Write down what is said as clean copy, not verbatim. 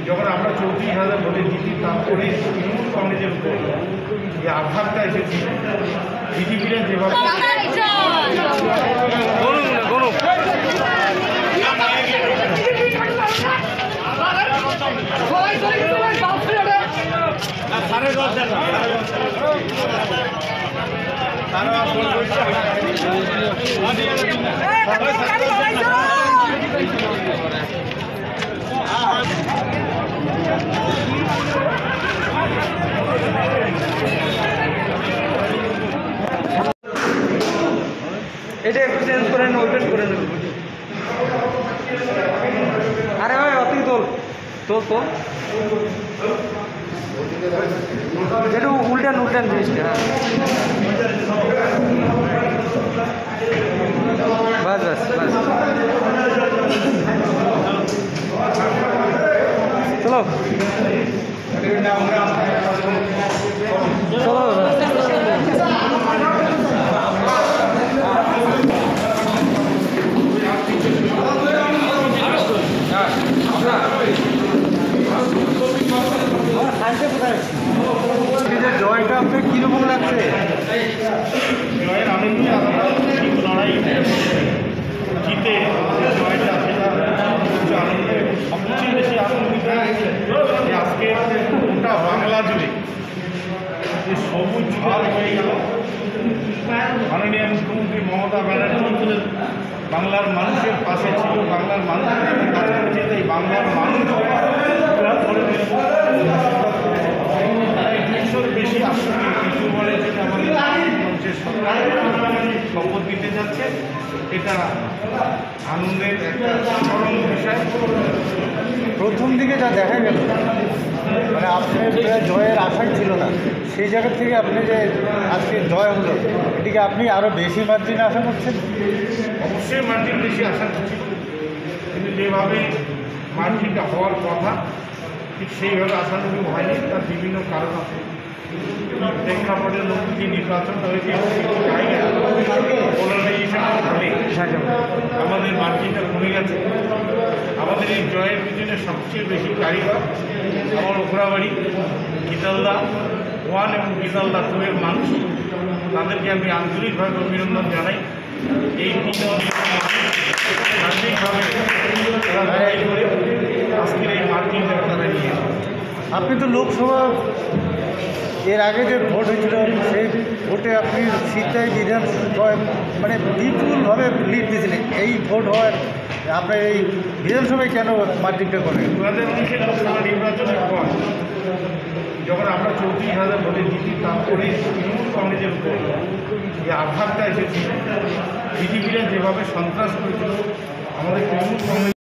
যখন আমরা 34,000 ভোটে জিতি, তারপরে তৃণমূল কংগ্রেসের উপরে যে আঘাতটা এসেছে, বিজেপিরা যেভাবে এটা একটু চেঞ্জ করে নেন, ওইটা করে নেবেন। আরে ভাই অতি তোল তোল তোল একটু উল্টান উল্টান জিনিসটা। হ্যাঁ বাস বাস বাস চলো চলো। জয়টা আপনার কীরকম লাগছে? জয়ের আনন্দে আমরা লড়াই জিতে জয়টা, সেটা আনন্দে সবচেয়ে বেশি আনন্দিত যে আজকে গোটা বাংলা জুড়ে যে সবুজ ঝড় হয়ে গেল। মাননীয় মুখ্যমন্ত্রী মমতা ব্যানার্জি বাংলার মানুষের পাশে ছিল, বাংলার মানুষের কাজ করেছে, তাই বাংলার মানুষ বেশি আসলে কিছু বলে যেটা আমাদের মানুষের শপথ দিতে যাচ্ছে, এটা আনন্দের একটা চরম বিষয়। প্রথম দিকে যা দেখা গেল, মানে আপনার জয়ের আশাই ছিল না, সেই জায়গা থেকে আপনি যে আজকে জয় হলো, এটিকে আপনি আরও বেশি মার্জিন আশা করছেন? অবশ্যই মার্জিন বেশি আশা করছি, কিন্তু যেভাবে মার্জিনটা হওয়ার কথা ঠিক সেইভাবে আশানুরূপ হয়নি। তার বিভিন্ন কারণ আছে। প্রেক্ষাপটের মধ্যে যে নির্বাচনটা হয়েছে আমাদের মার্জিনটা কমে গেছে। আমাদের এই জয়ের পিছনে সবচেয়ে বেশি কারিগর আমার ওখরাবাড়ি, গীতালদা 1 এবং গীতালদা 2 এর মানুষ। তাদেরকে আমি আন্তরিকভাবে অভিনন্দন জানাই। এই সার্বিকভাবে তারা লড়াই করে আজকের এই মার্জিনটা তারা নিয়ে। আপনি তো লোকসভা এর আগে যে ভোট হয়েছিল, সেই ভোটে আপনি সিদ্ধাই বিধানসভায় মানে বিপুলভাবে লিড দিয়েছিলেন। এই ভোট হওয়ার আপনার এই বিধানসভায় কেন মার্জিনটা করেন? 2019 লোকসভা নির্বাচনের পর যখন আমরা 34,000 ভোটে জিতি, তারপরে তৃণমূল কংগ্রেসের উপরে যে আঘাতটা এসেছে, বিজেপিরা যেভাবে সন্ত্রাস করেছিল, আমাদের তৃণমূল কংগ্রেস